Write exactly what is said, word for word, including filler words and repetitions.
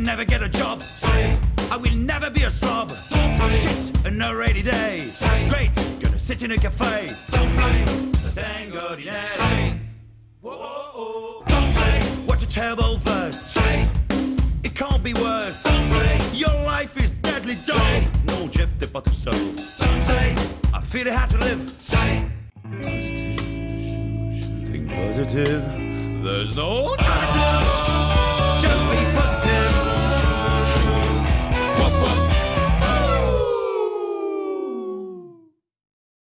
never get a job. Say. I will never be a slob. Don't say. Shit, and no rainy day. Say. Great, gonna sit in a cafe. Don't say. Thank God, yeah. Say. Whoa. Don't say. What a terrible verse. Say. It can't be worse. Don't say. Your life is deadly dull. Say. No Jeff the Butter Soul. Don't say. I feel I have to live. Say. Positive. Think positive. There's no alternative. Just be positive.